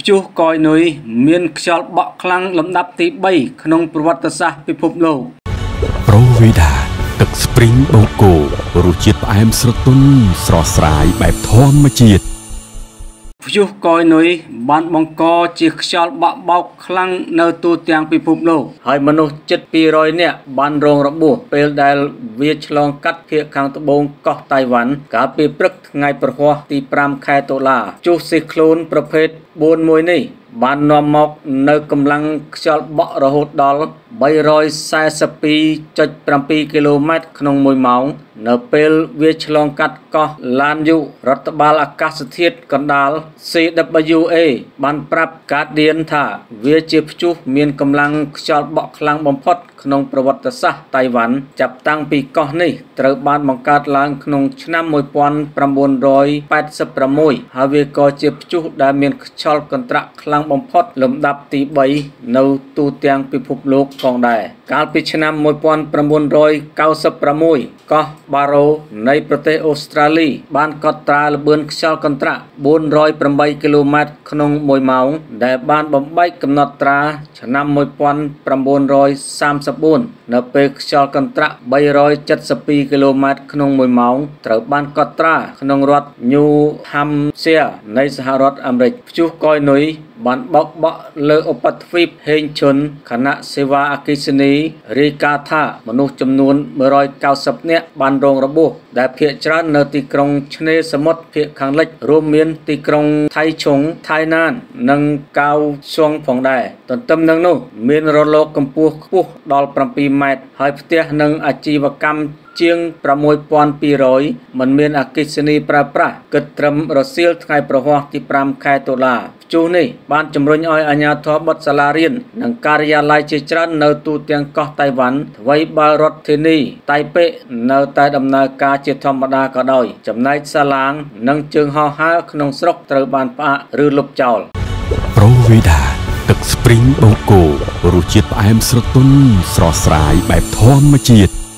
ព្យុះកយនុយមានខ្យល់បក់ខ្លាំងលំដាប់ទី3ក្នុងប្រវត្តិសាស្ត្រពិភពលោកប្រូវីដាទឹកស្ព្រីងបូកូរសជាតិផ្អែមស្រទន់ស្រស់ស្រាយបែបធម្មជាតិព្យុះកយនុយបានបង្កជាខ្យល់បក់បោកខ្លាំងនៅទូទាំងពិភពលោកហើយមនុស្សជិត200នាក់បានរងរបួសពេលដែលវាឆ្លងកាត់ភាគខាងត្បូងកោះតៃវ៉ាន់កាលពីព្រឹកថ្ងៃប្រហ័សទី5ខែតុលាព្យុះស៊ីក្លូនប្រភេទ4មួយនេះបាននាំមកនៅកម្លាំងខ្យល់បក់រហូតដល់342.7 គីឡូម៉ែត្រក្នុង1ម៉ោងនៅពេលវាឆ្លងកាត់កោះឡានយូរដ្ឋបាលអាកាសធាតុកណ្ដាល CWA បានប្រាប់ Guardian ថាវាជាព្យុះមានកម្លាំងខ្យល់បក់ខ្លាំងបំផុតក្នុងប្រវត្តិសាស្ត្រតៃវ៉ាន់ចាប់តាំងពីកោះនេះត្រូវបានបង្កើតឡើងក្នុងឆ្នាំ1986ហើយវាក៏ជាព្យុះដែលមានខ្យល់កន្ត្រាក់ខ្លាំងបំផុតលំដាប់ទី3នៅទូទាំងពិភពលោកផងដែរកាលពីឆ្នាំ1996កោះបារ៉ូនៃប្រទេសអូស្ត្រាលីបានកត់ត្រាល្បឿនខ្យល់កន្ត្រាក់408 គីឡូម៉ែត្រក្នុង1ម៉ោងដែលបានបំបែកកំណត់ត្រាឆ្នាំ1934នៅពេលខ្យល់កន្ត្រាក់372 គីឡូម៉ែត្រក្នុង1ម៉ោងត្រូវបានកត់ត្រាក្នុងរដ្ឋ New Hampshire នៃសហរដ្ឋអាមេរិកព្យុះកយនុយបានបោកបក់លើឧបទ្វីបហេងជុនគណៈសេវាអគ្គិសនីរាយការណ៍ថាមនុស្សចំនួន190នាក់បានរងរបួសដែលភាគច្រើននៅទីក្រុងឆ្នេរសមុទ្រភាគខាងលិចរួមមានទីក្រុងថៃឈុងថៃណាននិងកៅស៊ុងផងដែរទន្ទឹមនឹងនោះមានរលកកម្ពស់ខ្ពស់ដល់7ម៉ែត្រហើយផ្ទះនិងអាជីវកម្មជាង6200មិនមានអគ្គិសនីប្រើប្រាស់គិតត្រឹមរសៀលថ្ងៃប្រហ័សទី5ខែតុលាព្យុះនេះបានជំរុញឲ្យអាជ្ញាធរបិទសាលារៀននិងការិយាល័យជាច្រើននៅទូទាំងកោះតៃវ៉ាន់ថ្វីបើរដ្ឋធានីតៃប៉េនៅតែដំណើរការជាធម្មតាក៏ដោយចំណែកសាឡាងនិងជើងហោះហើរក្នុងស្រុកត្រូវបានផ្អាកឬលុបចោលប្រូវីដាទឹកស្ព្រីងបូកូរសជាតិផ្អែមស្រទន់ស្រស់ស្រាយបែបធម្មជាតិ